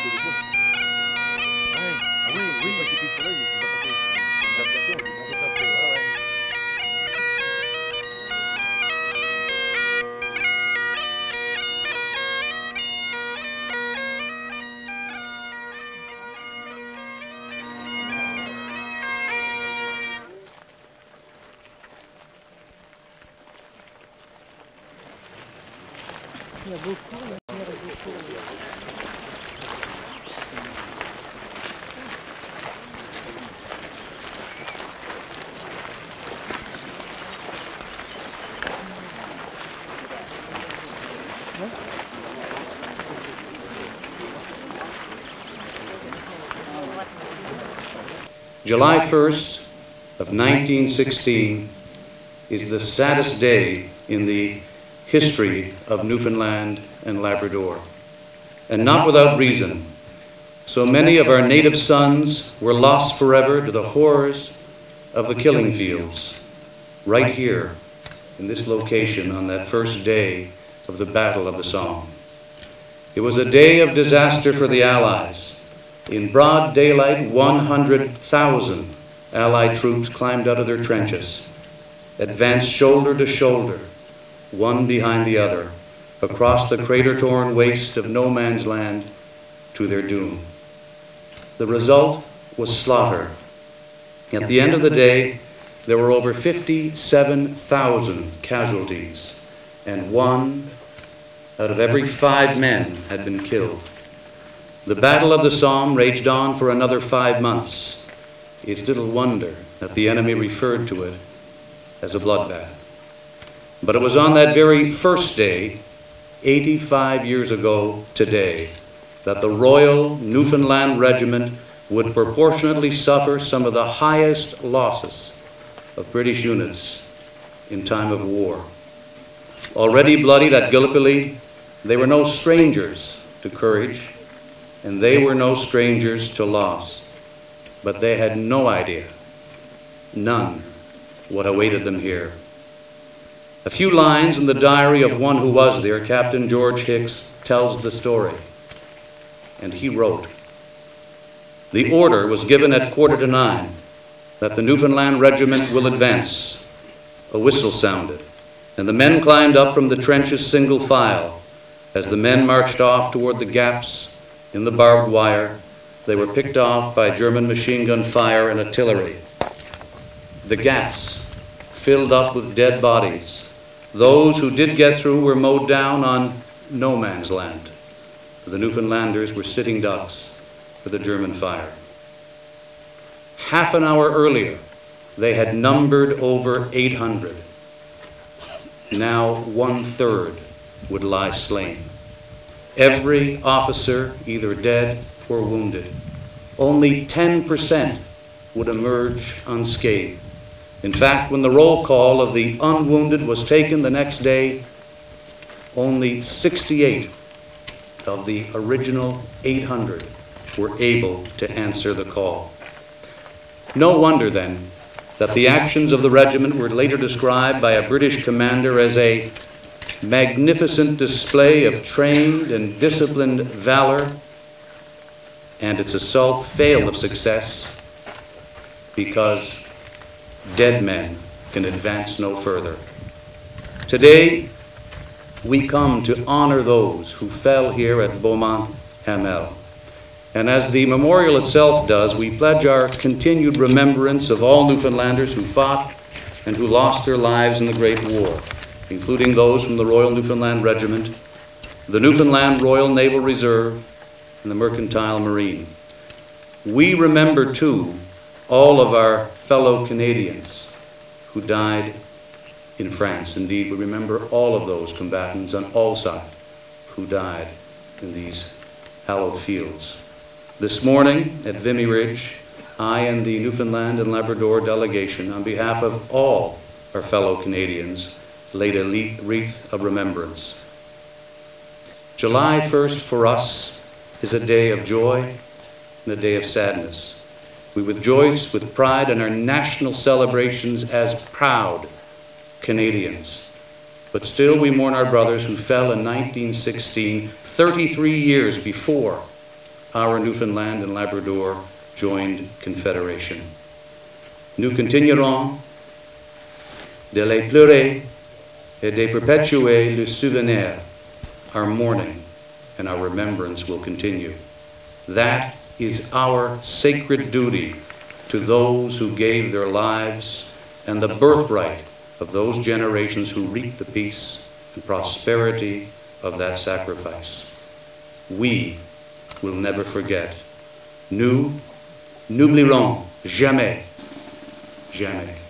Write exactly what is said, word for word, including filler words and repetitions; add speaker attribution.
Speaker 1: Il y a beaucoup, il y a beaucoup.
Speaker 2: July first of nineteen sixteen is the saddest day in the history of Newfoundland and Labrador, and not without reason. So many of our native sons were lost forever to the horrors of the killing fields, right here in this location on that first day of the Battle of the Somme. It was a day of disaster for the Allies. In broad daylight, one hundred thousand Allied troops climbed out of their trenches, advanced shoulder to shoulder, one behind the other, across the crater-torn waste of no man's land to their doom. The result was slaughter. At the end of the day, there were over fifty-seven thousand casualties, and one out of every five men had been killed. The Battle of the Somme raged on for another five months. It's little wonder that the enemy referred to it as a bloodbath. But it was on that very first day, eighty-five years ago today, that the Royal Newfoundland Regiment would proportionately suffer some of the highest losses of British units in time of war. Already bloodied at Gallipoli, they were no strangers to courage, and they were no strangers to loss. But they had no idea, none, what awaited them here. A few lines in the diary of one who was there, Captain George Hicks, tells the story. And he wrote, "The order was given at quarter to nine that the Newfoundland Regiment will advance. A whistle sounded, and the men climbed up from the trenches single file. As the men marched off toward the gaps in the barbed wire, they were picked off by German machine gun fire and artillery. The gaps filled up with dead bodies. Those who did get through were mowed down on no man's land. The Newfoundlanders were sitting ducks for the German fire. Half an hour earlier, they had numbered over eight hundred. Now one-third would lie slain. Every officer either dead or wounded. Only ten percent would emerge unscathed. In fact, when the roll call of the unwounded was taken the next day, only sixty-eight of the original eight hundred were able to answer the call. No wonder then that the actions of the regiment were later described by a British commander as a magnificent display of trained and disciplined valor, and its assault failed of success because dead men can advance no further. Today, we come to honor those who fell here at Beaumont-Hamel. And as the memorial itself does, we pledge our continued remembrance of all Newfoundlanders who fought and who lost their lives in the Great War, including those from the Royal Newfoundland Regiment, the Newfoundland Royal Naval Reserve, and the Mercantile Marine. We remember, too, all of our fellow Canadians who died in France. Indeed, we remember all of those combatants on all sides who died in these hallowed fields. This morning at Vimy Ridge, I and the Newfoundland and Labrador delegation, on behalf of all our fellow Canadians, laid a wreath of remembrance. July first for us is a day of joy and a day of sadness. We rejoice with pride in our national celebrations as proud Canadians. But still we mourn our brothers who fell in nineteen sixteen, thirty-three years before our Newfoundland and Labrador joined Confederation. Nous continuerons de les pleurer et de perpétuer le souvenir. Our mourning and our remembrance will continue. That is our sacred duty to those who gave their lives and the birthright of those generations who reaped the peace and prosperity of that sacrifice. We will never forget. Nous n'oublierons jamais, jamais.